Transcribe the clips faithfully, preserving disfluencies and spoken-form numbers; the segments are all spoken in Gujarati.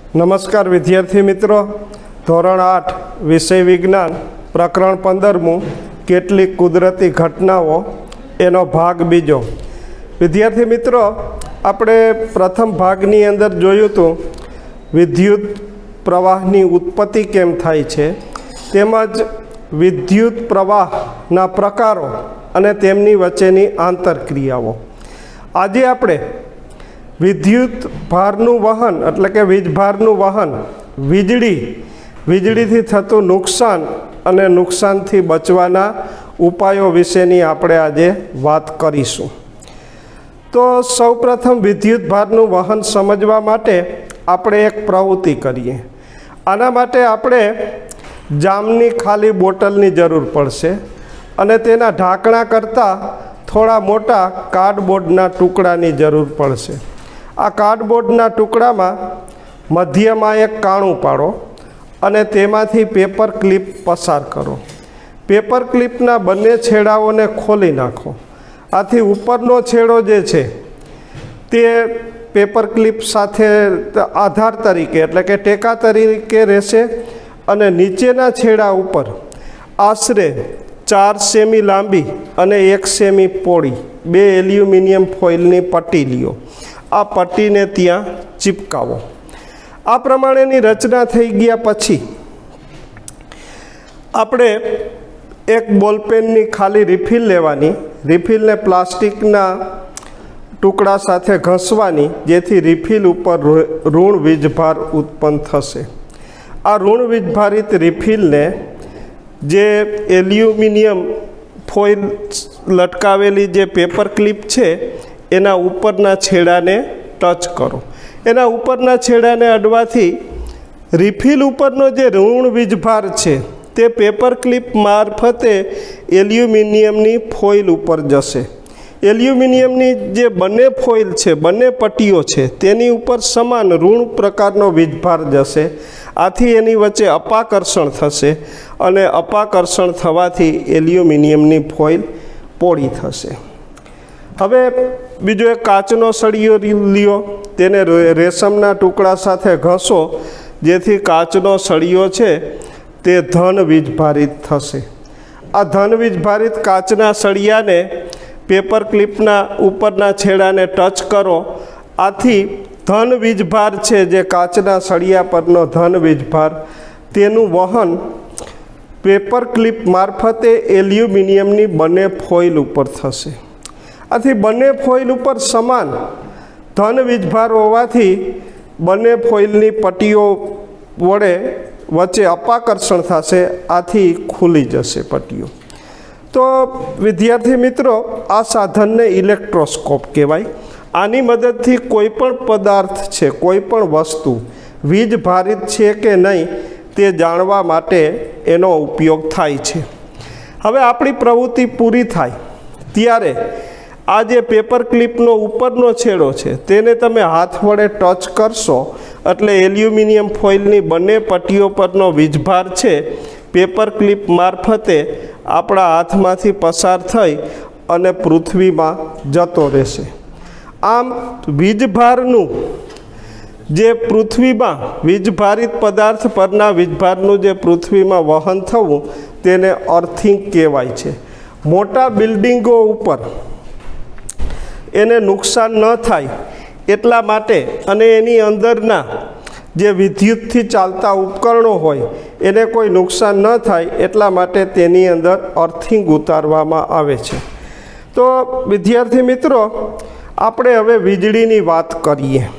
नमस्कार विद्यार्थी मित्रों, धोरण आठ विषय विज्ञान प्रकरण पंदरमू केटलीक कुदरती घटनाओं एनो भाग बीजो। विद्यार्थी मित्रों, आपणे प्रथम भागनी अंदर जोयुं तो विद्युत प्रवाहनी उत्पत्ति केम थाय छे तेमज विद्युत प्रवाहना प्रकारों अने तेमनी वच्चेनी आंतरक्रियाओं। आजे आपणे विद्युत भारनु वहन एटले के वीजभारनु वहन, वीजળી વીજળીથી થતું નુકસાન અને નુકસાનથી બચવાના ઉપાયો વિશેની આપણે આજે વાત કરીશું। તો સૌપ્રથમ વિદ્યુત ભારનું વહન સમજવા માટે આપણે એક પ્રવૃત્તિ કરીએ। આના માટે આપણે જામની ખાલી બોટલની જરૂર પડશે અને તેના ઢાંકણા કરતાં થોડા મોટા કાર્ડબોર્ડના ટુકડાની જરૂર પડશે। आ कार्डबोर्डना टुकड़ा में मध्य में एक काणु पाड़ो अने तेमांथी पेपर क्लिप पसार करो। पेपर क्लिपना बंने छेड़ाओने खोली नाखो। आथी उपरनो छेड़ो जे छे ते पेपर क्लिप साथे आधार तरीके एटले के टेका तरीके रहेशे अने नीचेना छेड़ा उपर आश्रे चार सेमी लांबी अने एक सेमी पोड़ी बे एल्युमिनियम फॉइलनी पट्टी लियो। आ पट्टी ने त्या चिपकावो। आ प्रमाणेनी रचना थई गया पछी आपणे एक बॉलपेननी खाली रिफिल लेवानी। रिफिल ने प्लास्टिकना टुकड़ा साथे घसवानी जेथी रिफिल उपर ऋण वीजभार उत्पन्न थशे। आ ऋण वीजभारित रिफिल ने जे एल्युमिनियम फॉइल लटकावेली जे पेपर क्लिप छे एना उपरना छेड़ाने टच करो। एना उपरना छेड़ाने अडवाथी रिफिल उपरनो जे ऋण वीजभार छे ते पेपर क्लिप मार्फते एल्युमिनियमनी फॉइल उपर जशे। एल्युमिनियमनी जे बने फॉइल छे, बने पट्टीओ छे तेनी उपर समान ऋण प्रकारनो वीजभार जशे। आथी एनी वच्चे अपाकर्षण थशे अने अपाकर्षण थवाथी एल्युमिनियमनी फॉइल पोड़ी थशे। हवे बीजो एक काचनो सळियो लियो, तेने रेशमना टुकड़ा साथे घसो जेथी काचनो सळियो छे ते धन वीजभारित थशे। आ धन वीजभारित काचना सळियाने पेपर क्लिपना उपरना छेड़ाने टच करो। आथी धन वीजभार छे जे काचना सळिया परनो धन वीजभार तेनुं वहन पेपर क्लिप मार्फते एल्युमिनियमनी बने फॉइल उपर थशे। आथी बने फॉइल उपर समान धन वीजभार होवाथी बने फॉइलनी पट्टीओ वडे वच्चे अपाकर्षण थशे। आथी खुली जशे पट्टीओ। तो विद्यार्थी मित्रों, आ साधन ने इलेक्ट्रोस्कोप कहेवाय। आनी मददथी कोईपण पदार्थ छे, कोईपण वस्तु वीजभारित छे के नहीं ते जाणवा माटे एनो उपयोग थाय छे। हवे आपणी प्रवृत्ति पूरी थाय त्यारे आ जे पेपर क्लिपनो उपरनो छेड़ो छे तेने तमे हाथ वडे टच करशो एटले एल्युमिनियम फॉइलनी बने पट्टीओ परनो वीजभार छे पेपर क्लिप मार्फते आपणा हाथमांथी पसार थई अने पृथ्वीमां जतो रहेशे। आम वीजभारनुं जे पृथ्वीमां वीजभारित पदार्थ परना वीजभारनुं जे पृथ्वीमां वहन थवुं तेने अर्थिंग कहेवाय छे। मोटा बिल्डिंगो उपर एने नुकसान न थाय एटला माटे अने एनी अंदरना जे विद्युतथी चालता उपकरणों होय एने कोई नुकसान न थाय एटला माटे तेनी अंदर अर्थिंग उतारवामां आवे छे। तो विद्यार्थी मित्रों, आपणे हवे वीजळीनी वात करीए।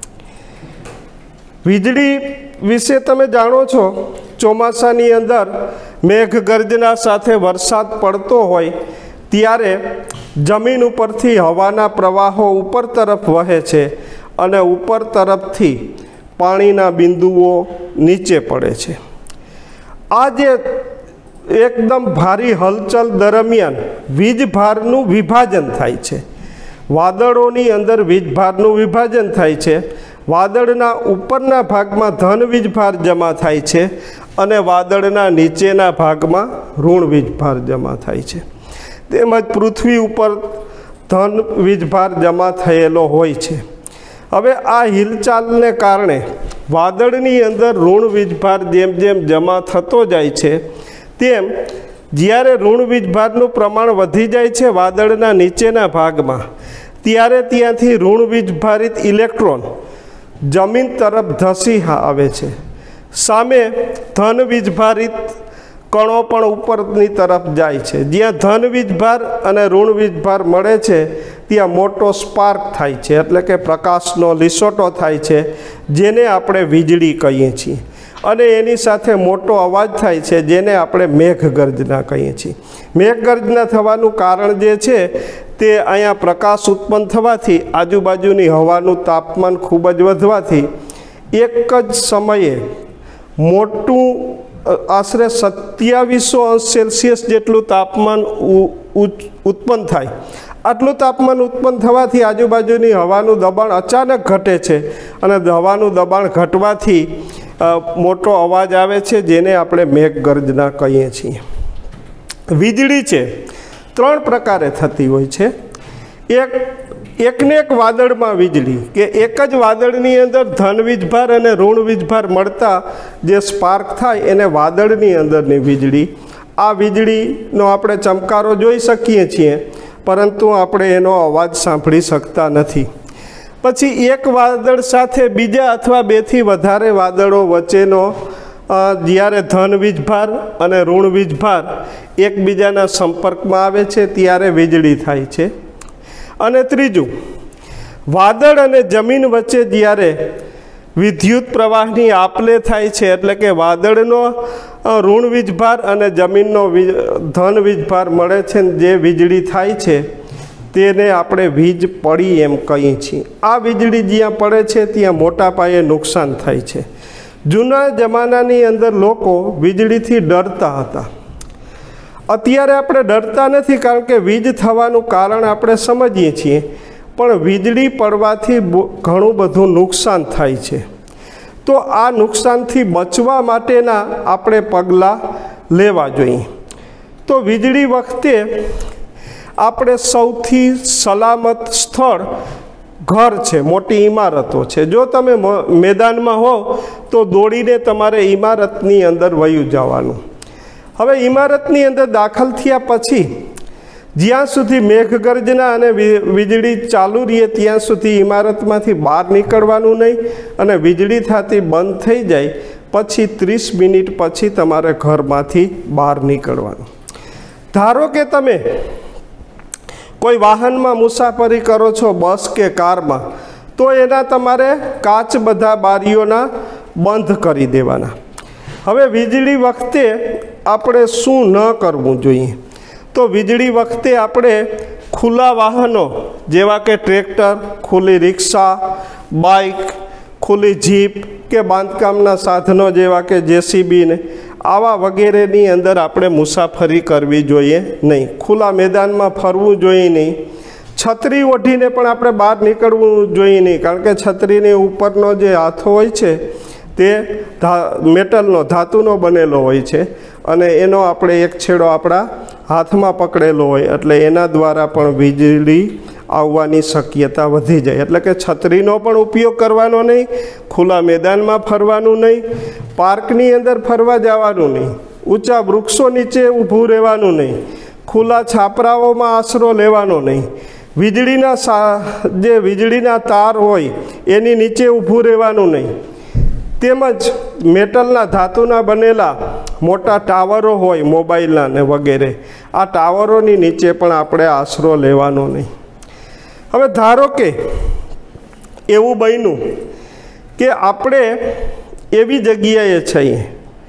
वीजળી विषे तमे जाणो छो, ચોમાસાની अंदर मेघगर्जना साथे वरसाद पड़तो होय त्यारे जमीन उपरथी हवाना प्रवाहो ऊपर तरफ वहे छे अने ऊपर तरफथी पाणीना बिंदुओ नीचे पड़े छे। आ जे एकदम भारी हलचल दरमियान वीजभारनुं विभाजन थाय छे। वादळोनी अंदर वीजभारनुं विभाजन थाय छे। वादळना उपरना भागमां धन वीजभार जमा थाय छे अने वादळना नीचेना भागमां ऋण वीजभार जमा थाय छे। તેમજ પૃથ્વી ઉપર ધન વીજભાર જમા થયેલો હોય છે। હવે આ હિલચાલને કારણે વાદળની અંદર ઋણ વીજભાર જેમ જેમ જમા થતો જાય છે તેમ જ્યારે ઋણ વીજભારનું પ્રમાણ વધી જાય છે વાદળના નીચેના ભાગમાં, ત્યારે ત્યાંથી ઋણ વીજભારિત ઇલેક્ટ્રોન જમીન તરફ ધસી આવે છે. સામે ધન વીજભારિત કણો પણ ઉપરની તરફ જાય છે. જ્યાં ધન વીજભાર અને ઋણ વીજભાર મળે છે ત્યાં મોટો સ્પાર્ક થાય છે, એટલે કે પ્રકાશનો લીસોટો થાય છે, જેને આપણે વીજળી કહીએ છીએ. અને એની સાથે મોટો અવાજ થાય છે, જેને આપણે મેઘગર્જના કહીએ છીએ. મેઘગર્જના થવાનું કારણ જે છે તે અહીંયા પ્રકાશ ઉત્પન્ન થવાથી આજુબાજુની હવાનું તાપમાન ખૂબ જ વધવાથી એક જ સમયે મોટું આશરે સત્યાવીસો અંશ સેલ્સિયસ જેટલું તાપમાન ઉત્પન્ન થાય. આટલું તાપમાન ઉત્પન્ન થવાથી આજુબાજુની હવાનું દબાણ અચાનક ઘટે છે અને હવાનું દબાણ ઘટવાથી મોટો અવાજ આવે છે, જેને આપણે મેઘગર્જના કહીએ છીએ. વીજળી છે ત્રણ પ્રકારે થતી હોય છે. એક એકને એક વાદળમાં વીજળી, કે એક જ વાદળની અંદર ધન વીજભાર અને ઋણ વીજભાર મળતા જે સ્પાર્ક થાય એને વાદળની અંદરની વીજળી. આ વીજળીનો આપણે ચમકારો જોઈ શકીએ છીએ, પરંતુ આપણે એનો અવાજ સાંભળી શકતા નથી. પછી એક વાદળ સાથે બીજા અથવા બેથી વધારે વાદળો વચ્ચેનો જ્યારે ધન વીજભાર અને ઋણ વીજભાર એકબીજાના સંપર્કમાં આવે છે ત્યારે વીજળી થાય છે. અને ત્રીજું, વાદળ અને જમીન વચ્ચે જ્યારે વિદ્યુત પ્રવાહની આપ-લે થાય છે, એટલે કે વાદળનો ઋણ વીજભાર અને જમીનનો ધન વીજભાર મળે છે, જે વીજળી થાય છે તેને આપણે વીજ પડી એમ કહીએ છીએ. આ વીજળી જ્યાં પડે છે ત્યાં મોટા પાયે નુકસાન થાય છે. જૂના જમાનાની અંદર લોકો વીજળીથી ડરતા હતા. અત્યારે આપણે ડરતા નથી, કારણ કે વીજ થવાનું કારણ આપણે સમજીએ છીએ, પણ વીજળી પડવાથી ઘણું બધું નુકસાન થાય છે. તો આ નુકસાનથી બચવા માટેના આપણે પગલાં લેવા જોઈએ. તો વીજળી વખતે આપણે સૌથી સલામત સ્થળ ઘર છે, મોટી ઇમારતો છે. જો તમે મેદાનમાં હો તો દોડીને તમારે ઇમારતની અંદર વયું જવાનું. હવે ઇમારતની અંદર દાખલ થયા પછી જ્યાં સુધી મેઘગર્જના અને વીજળી ચાલુ રહે ત્યાં સુધી ઇમારતમાંથી બહાર નીકળવાનું નહીં, અને વીજળી થતી બંધ થઈ જાય પછી ત્રીસ મિનિટ પછી તમારે ઘરમાંથી બહાર નીકળવાનું. ધારો કે તમે કોઈ વાહનમાં મુસાફરી કરો છો, બસ કે કારમાં, તો એના તમારે કાચ બધા બારીઓના બંધ કરી દેવાના. હવે વીજળી વખતે આપણે શું ન કરવું જોઈએ? તો વીજળી વખતે આપણે ખુલ્લા વાહનો જેવા કે ટ્રેક્ટર, ખુલ્લી રિક્ષા, બાઇક, ખુલ્લી જીપ કે બાંધકામના સાધનો જેવા કે જેસીબીને આવા વગેરેની અંદર આપણે મુસાફરી કરવી જોઈએ નહીં. ખુલ્લા મેદાનમાં ફરવું જોઈએ નહીં. છત્રી ઓઢીને પણ આપણે બહાર નીકળવું જોઈએ નહીં, કારણ કે છત્રીની ઉપરનો જે હાથો હોય છે તે મેટલનો, ધાતુનો બનેલો હોય છે, અને એનો આપણે એક છેડો આપણા હાથમાં પકડેલો હોય, એટલે એના દ્વારા પણ વીજળી આવવાની શક્યતા વધી જાય. એટલે કે છત્રીનો પણ ઉપયોગ કરવાનો નહીં, ખુલ્લા મેદાનમાં ફરવાનું નહીં, પાર્કની અંદર ફરવા જવાનું નહીં, ઊંચા વૃક્ષો નીચે ઊભું રહેવાનું નહીં, ખુલ્લા છાપરાઓમાં આશરો લેવાનો નહીં, વીજળીના જે વીજળીના તાર હોય એની નીચે ઊભું રહેવાનું નહીં, તેમજ મેટલના ધાતુના બનેલા મોટા ટાવરો હોય મોબાઈલના ને વગેરે, આ ટાવરોની નીચે પણ આપણે આશરો લેવાનો નહીં. હવે ધારો કે એવું બન્યું કે આપણે એવી જગ્યાએ છીએ,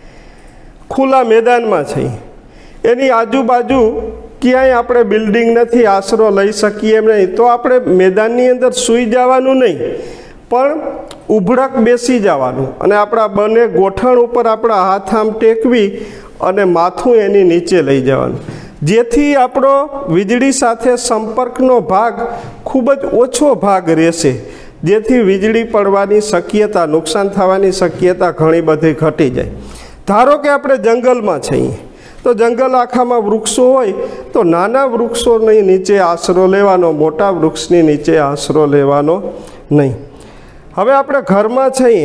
ખુલ્લા મેદાનમાં છીએ, એની આજુબાજુ ક્યાંય આપણે બિલ્ડિંગ નથી, આશરો લઈ શકીએ એમ નહીં, તો આપણે મેદાનની અંદર સૂઈ જવાનું નહીં, પણ ઉભડક બેસી જવાનું અને આપણા બંને ગોઠણ ઉપર આપણા હાથ આમ ટેકવી અને માથું એની નીચે લઈ જવાનું, જેથી આપણો વીજળી સાથે સંપર્કનો ભાગ ખૂબ જ ઓછો ભાગ રહેશે, જેથી વીજળી પડવાની શક્યતા, નુકસાન થવાની શક્યતા ઘણી બધી ઘટી જાય. ધારો કે આપણે જંગલમાં છીએ, તો જંગલ આખામાં વૃક્ષો હોય તો નાના વૃક્ષોની નીચે આશરો લેવાનો, મોટા વૃક્ષની નીચે આશરો લેવાનો નહીં. હવે આપણે ઘરમાં છીએ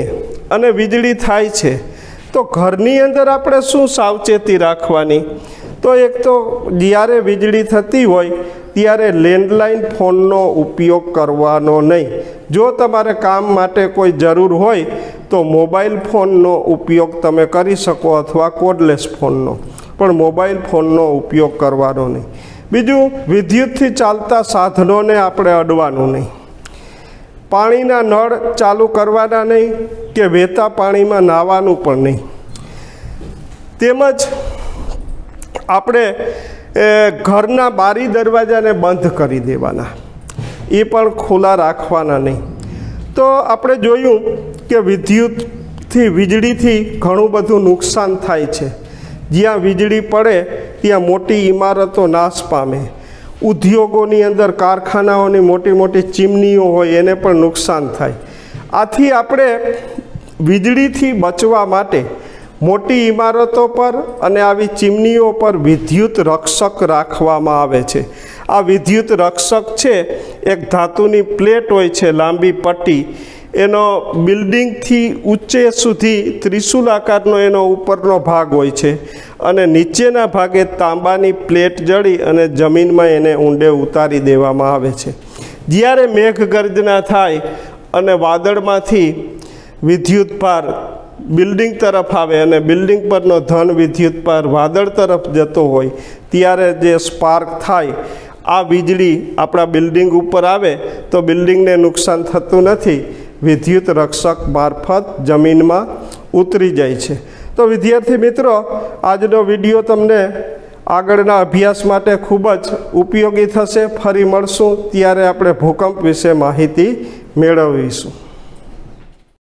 અને વીજળી થાય છે તો ઘરની અંદર આપણે શું સાવચેતી રાખવાની? તો એક તો જ્યારે વીજળી થતી હોય ત્યારે લેન્ડલાઇન ફોનનો ઉપયોગ કરવાનો નહીં. જો તમારે કામ માટે કોઈ જરૂર હોય તો મોબાઈલ ફોનનો ઉપયોગ તમે કરી શકો અથવા કોર્ડલેસ ફોનનો, પણ મોબાઈલ ફોનનો ઉપયોગ કરવાનો નહીં. બીજું, વિદ્યુતથી ચાલતા સાધનોને આપણે અડવાનું નહીં. પાણીના નળ ચાલુ કરવાના નહીં કે વહેતા પાણીમાં નાહવાનું પણ નહીં. તેમજ આપણે ઘરના બારી દરવાજાને બંધ કરી દેવાના, એ પણ ખુલ્લા રાખવાના નહીં. તો આપણે જોયું કે વિદ્યુતથી વીજળીથી ઘણું બધું નુકસાન થાય છે. જ્યાં વીજળી પડે ત્યાં મોટી ઇમારતો નાશ પામે, ઉદ્યોગોની અંદર કારખાનાઓની મોટી મોટી ચીમનીઓ હોય એને પણ નુકસાન થાય. આથી આપણે વીજળીથી બચવા માટે મોટી ઇમારતો પર અને આવી ચીમનીઓ પર વિદ્યુત રક્ષક રાખવામાં આવે છે. આ વિદ્યુત રક્ષક છે એક ધાતુની પ્લેટ હોય છે, લાંબી પટ્ટી, એનો બિલ્ડિંગથી ઊંચે સુધી ત્રિશુલ આકારનો એનો ઉપરનો ભાગ હોય છે અને નીચેના ભાગે તાંબાની પ્લેટ જડી અને જમીનમાં એને ઊંડે ઉતારી દેવામાં આવે છે. જ્યારે મેઘગર્જના થાય અને વાદળમાંથી વિદ્યુત ભાર બિલ્ડિંગ તરફ આવે અને બિલ્ડિંગ પરનો ધન વિદ્યુત ભાર વાદળ તરફ જતો હોય ત્યારે જે સ્પાર્ક થાય, આ વીજળી આપણા બિલ્ડિંગ ઉપર આવે તો બિલ્ડિંગને નુકસાન થતું નથી, વિદ્યુત રક્ષક મારફત જમીનમાં ઉતરી જાય છે. તો વિદ્યાર્થી મિત્રો, આજનો વિડીયો તમને આગળના અભ્યાસ માટે ખૂબ જ ઉપયોગી થશે. ફરી મળશું ત્યારે આપણે ભૂકંપ વિશે માહિતી મેળવીશું.